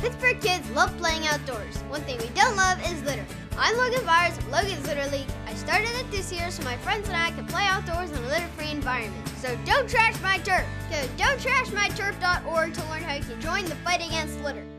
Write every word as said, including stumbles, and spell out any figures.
Pittsburgh kids love playing outdoors. One thing we don't love is litter. I'm Logan Byers of Logan's Litter League. I started it this year so my friends and I can play outdoors in a litter-free environment. So don't trash my turf. Go don't trash my turf dot org to learn how you can join the fight against litter.